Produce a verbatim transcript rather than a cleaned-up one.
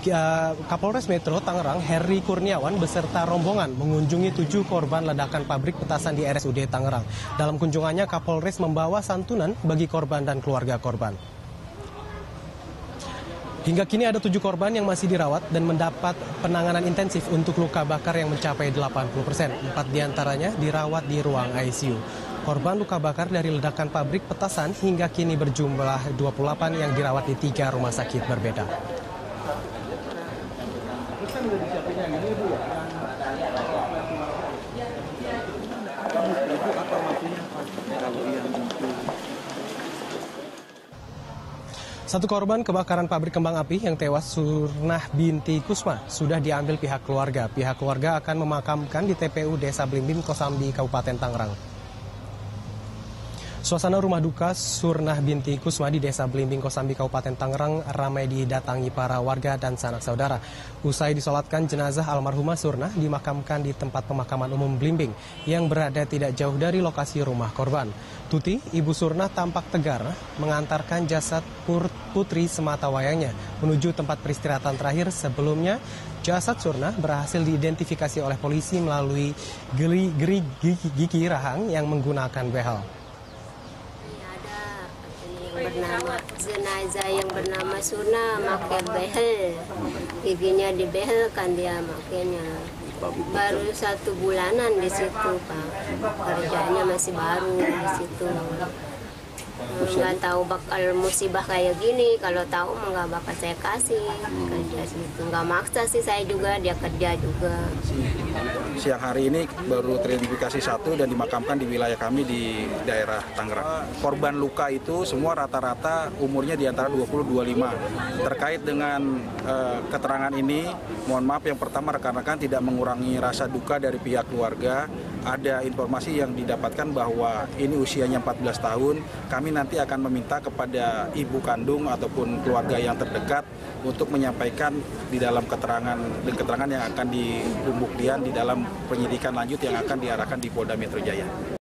Kapolres Metro Tangerang Heri Kurniawan beserta rombongan mengunjungi tujuh korban ledakan pabrik petasan di R S U D Tangerang. Dalam kunjungannya, Kapolres membawa santunan bagi korban dan keluarga korban. Hingga kini ada tujuh korban yang masih dirawat dan mendapat penanganan intensif untuk luka bakar yang mencapai delapan puluh persen. Empat diantaranya dirawat di ruang I C U. Korban luka bakar dari ledakan pabrik petasan hingga kini berjumlah dua puluh delapan yang dirawat di tiga rumah sakit berbeda. Satu korban kebakaran pabrik kembang api yang tewas, Surnah binti Kusma, sudah diambil pihak keluarga. Pihak keluarga akan memakamkan di T P U Desa Blimbing, Kosambi, Kabupaten Tangerang. Suasana rumah duka Surnah binti Kusma di Desa Blimbing, Kosambi, Kabupaten Tangerang ramai didatangi para warga dan sanak saudara. Usai disolatkan, jenazah almarhumah Surnah dimakamkan di tempat pemakaman umum Blimbing yang berada tidak jauh dari lokasi rumah korban. Tuti, ibu Surnah, tampak tegar mengantarkan jasad putri sematawayangnya menuju tempat peristirahatan terakhir. Sebelumnya, jasad Surnah berhasil diidentifikasi oleh polisi melalui gerigi gigi rahang yang menggunakan behel. Bernama jenazah yang bernama Surnah pakai behel, giginya dibehelkan dia makanya. Baru satu bulanan di situ Pak, kerjanya masih baru di situ. Nggak tahu bakal musibah kayak gini, kalau tahu nggak bakal saya kasih kerja situ. Nggak maksa sih saya juga, dia kerja juga. Siang hari ini baru teridentifikasi satu dan dimakamkan di wilayah kami di daerah Tangerang. Korban luka itu semua rata-rata umurnya di antara dua puluh sampai dua puluh lima. Terkait dengan uh, keterangan ini, mohon maaf, yang pertama rekan-rekan tidak mengurangi rasa duka dari pihak keluarga. Ada informasi yang didapatkan bahwa ini usianya empat belas tahun. Kami nanti akan meminta kepada ibu kandung ataupun keluarga yang terdekat untuk menyampaikan di dalam keterangan dan keterangan yang akan dibuktikan di dalam penyidikan lanjut yang akan diarahkan di Polda Metro Jaya.